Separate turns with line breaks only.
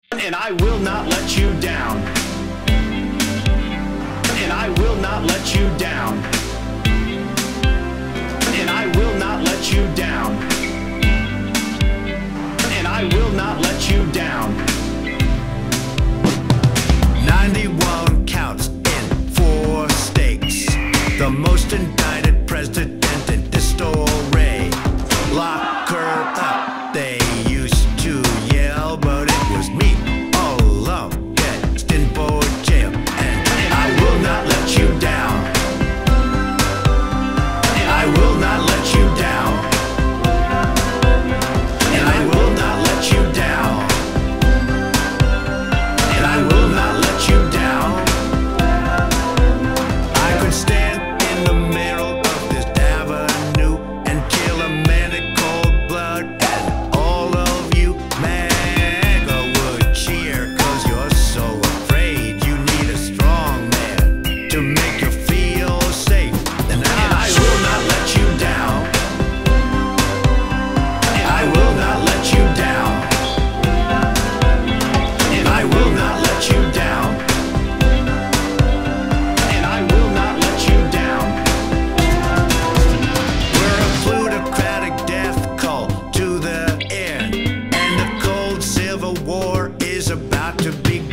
And I will not let you down. And I will not let you down. And I will not let you down. And I will not let you down.
91 counts in 4 states. The most indicted president in disarray. Lock her up, they used to yell, but it was me all alone, destined for jail. And I will not let you down. And I will not let you down. And I will not let you down. And I will not let you down. I could stand in the middle of this avenue and kill a man in cold blood, and all of you Maga would cheer, 'cause you're so afraid. You need a strong man to make you feel safe. And I will not let you down. And I will not let you down. And I will not let you down.
And I will not let you down.
We're a plutocratic death cult to the end, and the cold civil war is about to begin.